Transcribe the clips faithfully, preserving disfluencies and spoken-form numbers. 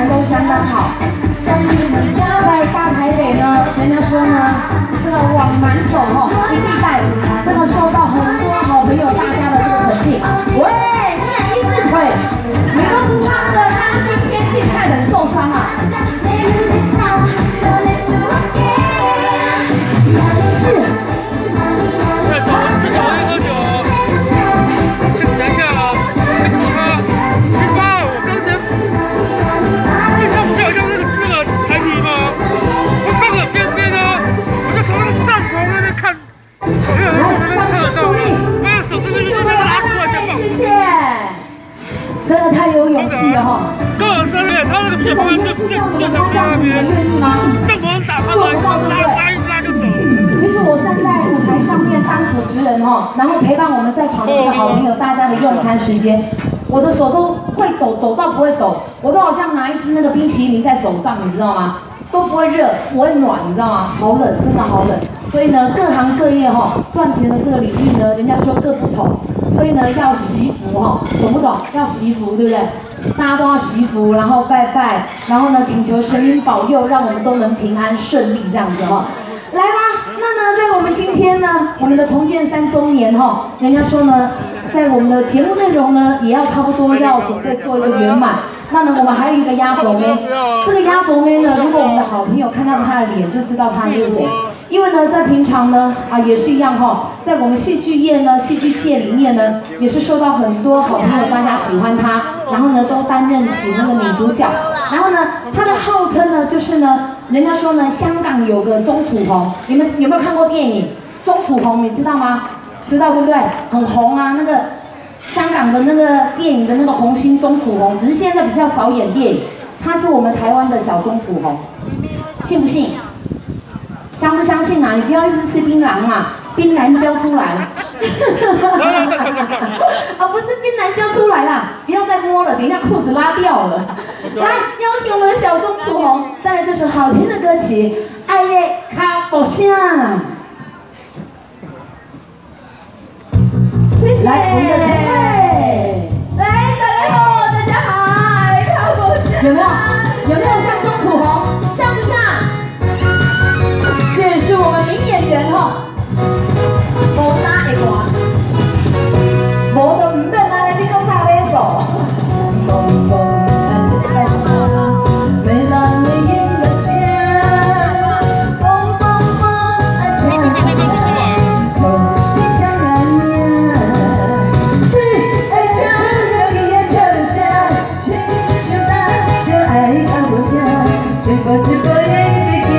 都相当好。在大台北呢，人家说呢，这个往南走哦，一地带真的受到很多好朋友大家的这个肯定。喂，你也一字腿，你都不怕那个当今天气太冷受伤啊？ 真的太有勇气了哈！ 个人真的，他那个比较方便，就就就在那边。愿意吗？正常人打开来，拉拉一拉就走。 其实我站在舞台上面当主持人哈，然后陪伴我们在场的这个好朋友，大家的用餐时间，我的手都会抖，抖到不会抖，我都好像拿一支那个冰淇淋在手上，你知道吗？都不会热，不会暖，你知道吗？好冷，真的好冷。所以呢，各行各业哈，赚钱的这个领域呢，人家说各不同。 所以呢，要惜福哈，懂不懂？要惜福，对不对？大家都要惜福，然后拜拜，然后呢，请求神明保佑，让我们都能平安顺利这样子哈。来吧，那呢，在我们今天呢，我们的重建三周年哈，人家说呢，在我们的节目内容呢，也要差不多要准备做一个圆满。那呢，我们还有一个压轴妹，这个压轴妹呢，如果我们的好朋友看到她的脸，就知道她是谁。 因为呢，在平常呢，啊也是一样哈，在我们戏剧业呢、戏剧界里面呢，也是受到很多好朋友大家喜欢她，然后呢都担任起那个女主角，然后呢，她的号称呢就是呢，人家说呢，香港有个钟楚红，你们有没有看过电影？钟楚红你知道吗？知道对不对？很红啊，那个香港的那个电影的那个红星钟楚红，只是现在比较少演电影，她是我们台湾的小钟楚红，信不信？ 相不相信啊？你不要一直吃槟榔嘛，槟榔交出来。啊，不是槟榔交出来啦，不要再摸了，等一下裤子拉掉了。来，邀请我们的小钟楚红带来这首好听的歌曲《爱的卡布声》。谢谢。来，我们的前辈。来，大家好，大家好，爱的卡布声。有没有？有没有像钟楚红？像不像？ 这也是我们名演员哈，无啥会歌，无就唔得啊！你讲啥咧数？风风啊，悄悄悄，美人的音乐声，风风风啊，悄悄悄，可比香然呀。爱唱着你的唱声，亲像那着爱卡无声，一步一步的。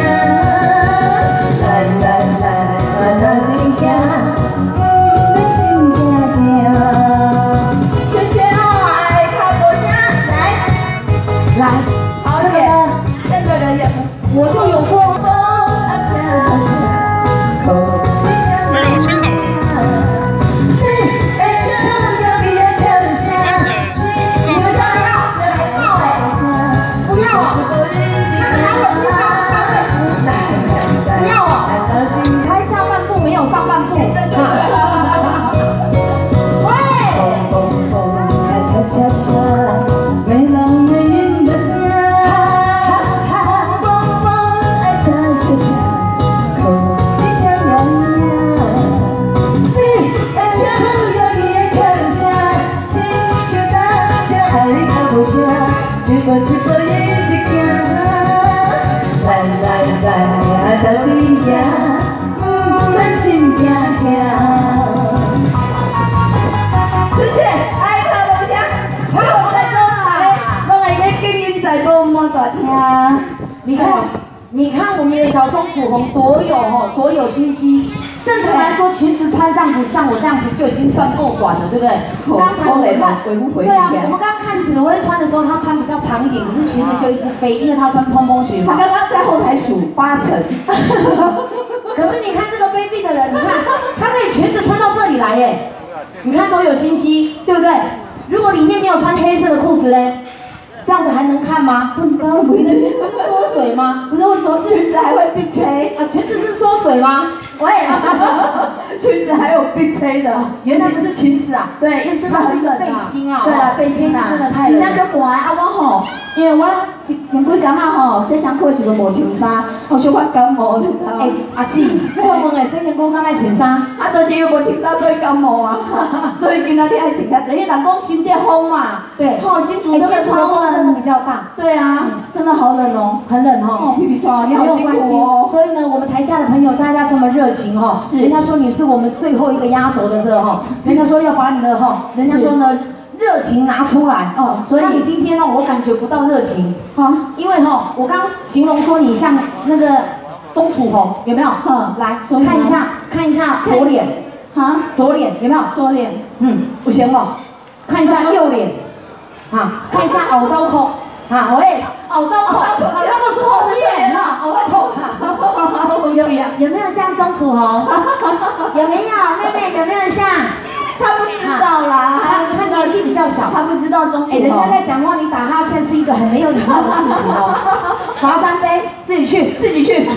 来，而且三个人也，我就有说。 没有牵手。 你们当然要海报哎，不要啊，那个拿我去上上位，不要啊，开下半部没有上半部。 一步一步一直行，来来来，啊，到底行，我心惊惊。谢谢，爱卡无声，我在做，我来个经营在无么大听。 你看，你看我们的小钟楚红多有吼，多有心机。正常来说，裙子穿这样子，像我这样子就已经算够短了，对不对？刚才我们看，对啊，我们刚刚看紫薇穿的时候，她穿比较长一点，可是裙子就一直飞，因为她穿蓬蓬裙嘛。 她刚刚在后台数八成。 可是你看这个卑鄙的人，你看她可以裙子穿到这里来耶，你看多有心机，对不对？如果里面没有穿黑色的裤子嘞？ 这样子还能看吗？ 不能，不是是缩水吗？ 不是，我左裙子还会被吹啊！裙子是缩水吗？喂， 裙子还有被吹的， 原来不是裙子啊！ 对，因为这个是一个背心啊！ 对了，背心啊， 真的太…… 今天就过来啊，我吼， 因为我前前几工啊吼，洗身躯的时阵无穿衫，我小可感冒，你知道吗？ 哎，阿姊，就问诶，洗身躯敢爱穿衫？ 啊，就是因为无穿衫，所以感冒啊。所以今仔日爱穿较，因为人讲新店风嘛， 对， 吼，新竹哎， 真的新竹的超风真的比冷。 较大， 对啊，真的好冷哦。 很冷哈。 哦，皮皮川，你好辛没有关系苦哦。 所以呢，我们台下的朋友大家这么热情哈， 是人家说你是我们最后一个压轴的这个哈，人家说要把你的哈，人家说呢热情拿出来哦所以那你今天呢，我感觉不到热情， 好， 因为哈，我刚刚形容说你像那个钟楚红，有没有？ 嗯来所以呢看一下，看一下左脸， 哈， 左脸有没有？ 左脸， 嗯，不行了，看一下右脸，啊，看一下凹刀口，啊，喂，凹刀口，凹刀口是后面哈，凹刀口哈，有有没有像钟楚红？有没有，妹妹有没有像？ 他不知道啦， 他他年纪比较小， 他不知道钟楚哎，人家红。 在讲话，你打哈欠是一个很没有礼貌的事情哦。罚三杯，自己去，自己去。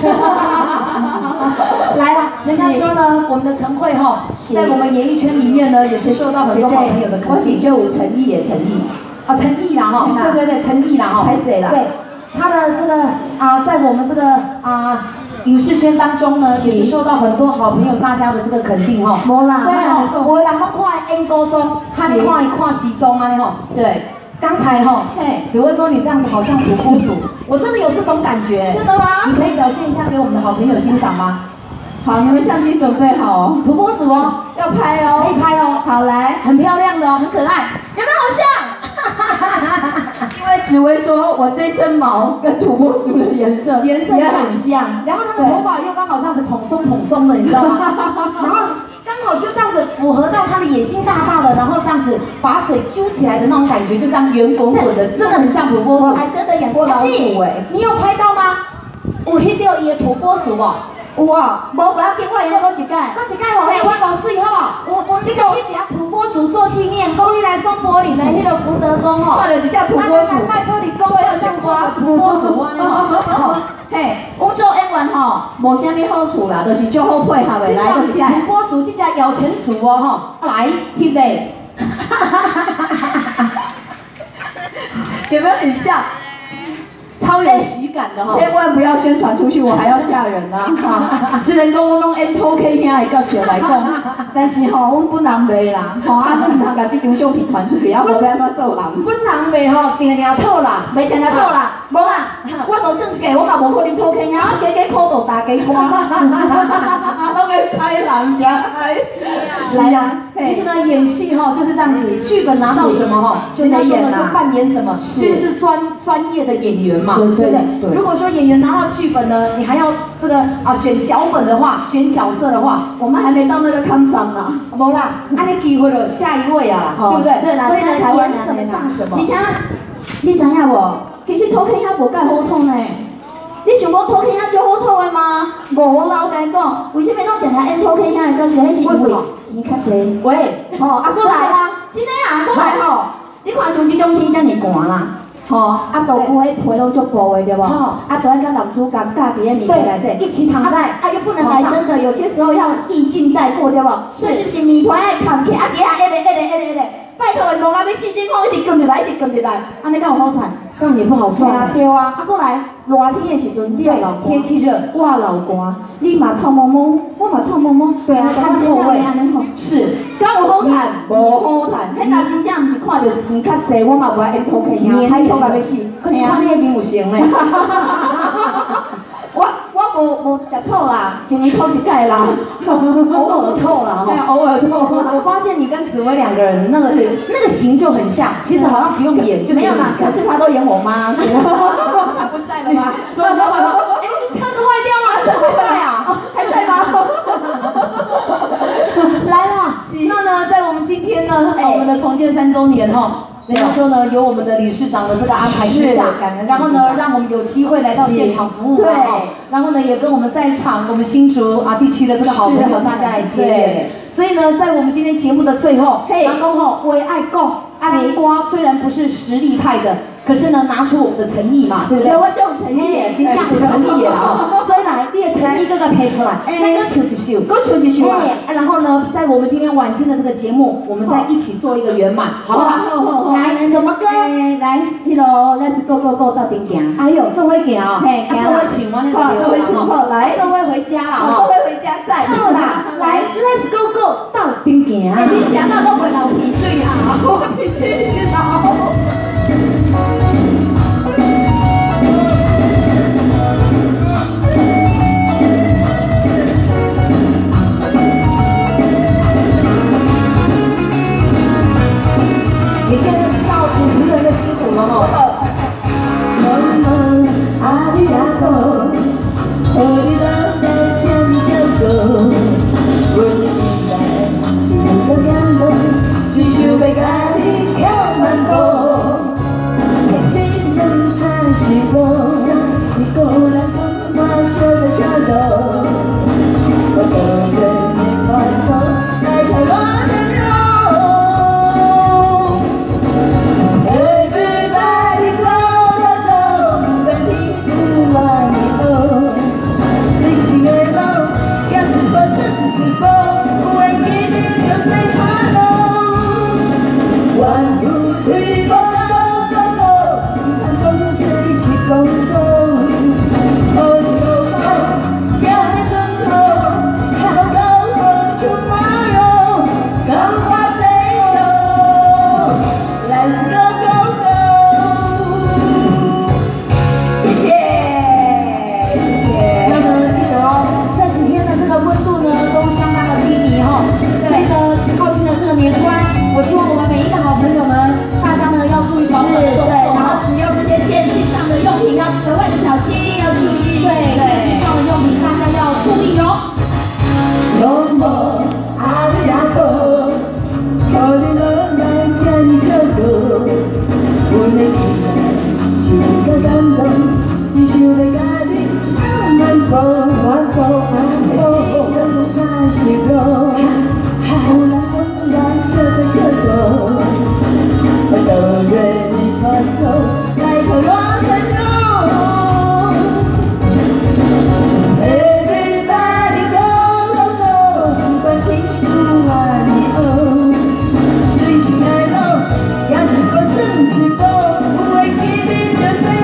来了，人家说呢，我们的陈慧哈，在我们演艺圈里面呢，也是受到很多好朋友的肯定。 我是就有诚意的诚意。 啊，陈毅啦哈，对对对，陈毅啦哈， 拍谁啦？ 对，他的这个啊，在我们这个啊影视圈当中呢，也是受到很多好朋友大家的这个肯定哈。 无啦， 所以哦，有的人要看演高中，他你看一看西装啊，你吼。 对， 刚才哈， 嘿， 只会说你这样子好像土拨鼠，我真的有这种感觉。 真的吗？ 你可以表现一下给我们的好朋友欣赏吗？ 好，你们相机准备好哦， 土拨鼠哦， 要拍哦， 可以拍哦， 好来， 很漂亮的哦，很可爱，有没有好像？ 因为紫薇说我这身毛跟土拨鼠的颜色颜色也很像， 然后他的头发又刚好这样子蓬松蓬松的，你知道吗？然后刚好就这样子符合到他的眼睛大大的，然后这样子把嘴揪起来的那种感觉，就这样圆滚滚的，真的很像土拨鼠。 我还真的演过老鼠哎， 你有拍到吗？有翕到伊的土拨鼠哦。 有啊，无不要紧，我演过一届， 讲一届哦，嘿，我无水好不好？有有，你就去一只土拨鼠做纪念，讲你来送柏林的迄个福德宫吼。 看到一只土拨鼠， 拜托你讲要像土拨鼠安尼吼。 嘿，我做演员吼，无啥物好处啦，就是足好配合的。 这来， 叫是土拨鼠，这叫摇钱鼠哦吼。来，翕嘞。有没有很像？超有喜感的哈！ 千万不要宣传出去，我还要嫁人啊！哈，虽然讲我拢演拖 K 听会到笑来讲，但是吼，阮本人袂啦，吼，啊，你唔通甲这张相片传出去，啊，无要安怎做人？ 本人袂吼，定定讨啦， 袂定定做啦，无啦，我就算计，我嘛无可能拖 K 啊，我加加苦度大家看，拢会拍人家拍。 来呀，其实呢，演戏哈就是这样子，剧本拿到什么哈，就人家说呢就扮演什么，这是专专业的演员嘛，对不对？如果说演员拿到剧本呢，你还要这个啊选脚本的话，选角色的话， 我们还没到那个康章呢。 没啦，按你机会了，下一位啊，对不对？ 对啦， 所以呢， 台湾演什么上什么。 而且，你知影无？其实拖 K 遐无介好讨呢。你想讲拖 K 遐足好讨的吗？无啦，我甲你讲，为什么拢定定演拖 K 遐的？就是迄是因为钱较济。 喂， 吼，啊，过来，真的啊，过来吼，你看像这种天遮尔寒啦。吼，啊，道具迄皮拢足薄的对无？啊，都爱甲男主角架伫迄面皮内底， 一起躺在， 啊，又不能来真的，有些时候要意境带过对无？是是不是面皮爱扛起，啊，底下一直一直一直一直，拜托，无啊，要四点钟一直跟入来，一直跟入来，安尼敢有好赚？ 这样也不好赚。 对啊，啊，过来热天的时阵，你也流汗， 天气热， 我也流汗，你嘛臭摸摸，我嘛臭摸摸， 对啊，汗臭味安尼吼， 是， 敢有好赚？无好赚，迄若真正毋是看到钱较济，我嘛无爱演拖 K 呀，海拖甲要死， 可是看你的面有型嘞。 我我无无食透啦，一年透一届啦， 偶尔透啦哈， 偶尔透。 我发现你跟紫薇两个人那个那个型就很像，其实好像不用演就没有啦， 可是他都演我妈，所以他不在了吗？所以我就问说，哎，你车子坏掉吗？车子在啊， 还在吗？ 来啦，那呢，在我们今天呢，我们的重建三周年哈。人家说呢，有我们的理事长的这个安排之下，然后呢，让我们有机会来到现场服务嘛，哈，然后呢，也跟我们在场我们新竹啊地区的这个好朋友大家来结缘。所以呢，在我们今天节目的最后，南宫吼为爱共爱瓜虽然不是实力派的，可是呢，拿出我们的诚意嘛，对不对？ 有我这种诚意， 真正有诚意的哈。所以来， 你的诚意哥哥提出来，那个唱一首， 搁唱一首啊！ 哎，然后呢，在我们今天晚间的这个节目，我们再一起做一个圆满，好不好？ 好好好， 来，什么歌？ 来，迄个 Let's go go go 到顶行。 哎呦，这会行哦， 嘿， 这会请完那个， 这会请好，来， 这会回家了哦， 哦。 这会回家再。 好啦，来 ，Let's go go 到顶行。 哎，你想到我会流鼻水啊？我鼻水流。 你现在知道主持人的辛苦了哦。 ありがとう，我的爱真照顾，我的心内是有个感动，只想要甲你跳慢步，在情人三十五，是个人讲我小的小路，我都愿意把手来开我的路。Everybody go go go，不管天有多热，你情的路，也一步算一步，有缘见面就 say hello。One two three go go go go，不通讲这是广告。Oh no no，也在酸苦，Go go go tomorrow，干巴得哟 ，Let's go go go。谢谢，谢谢。 那么记得哦，这几天的这个温度呢都相当的低迷哈，所以呢靠近了这个年关，我希望我们每一个好朋友们，大家呢要注意保暖的动作， 然后使用这些电器上的用品要格外的小心，要注意。 对电器上的用品大家要注意哦。 どうもありがとう。俺の愛ちゃんに照顧。我的心内是个感动，只想要甲你慢步慢步慢步，在情人三十路，有人讲我小的小路，我都愿意把手来靠我的路。Everybody go go go，不管天有多热，真心爱路，也一步算一步，有缘见面就 say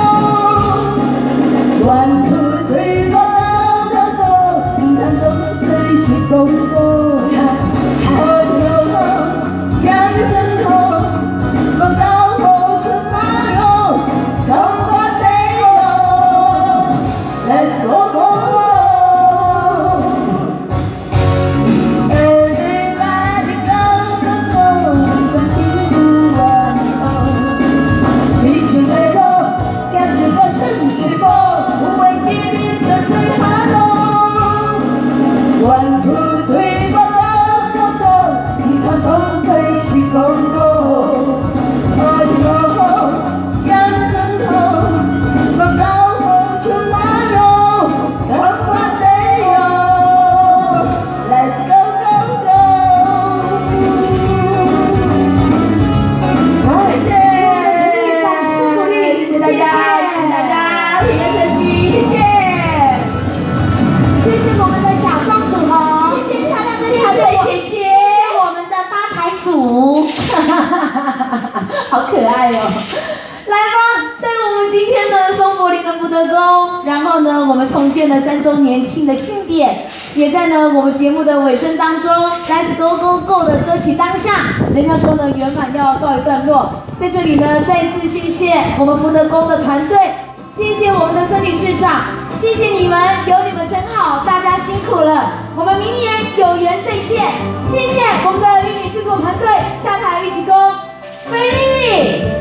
hello。One two three go go go，不通讲这是广告。Oh no no，也在酸苦，讲到好出马路，干巴得哟 ，Let's go go go。Everybody go go go，不管天有多热，你情的路，也一步算一步，有缘见面就 say hello。One two three go go go，不通讲这是广告。Oh no no，也在酸苦，讲到好出马路，干巴得哟 ，Let's go go go。谢谢， 掌声鼓励， 谢谢大家，谢谢大家，平安顺心，谢谢。 谢谢我们的小庄组合， 谢谢漂亮的谢小腿谢我姐姐， 谢谢我们的发财鼠，好可爱哦！来吧，在我们今天的松柏林的福德宫，然后呢，我们重建了三周年庆的庆典，也在呢我们节目的尾声当中 ，Let's Go Go Go 的歌曲当下，人家说呢圆满要告一段落，在这里呢再次谢谢我们福德宫的团队。谢谢我们的孙理事长，谢谢你们，有你们真好，大家辛苦了。我们明年有缘再见。谢谢我们的玉女制作团队，下台一起攻，美丽。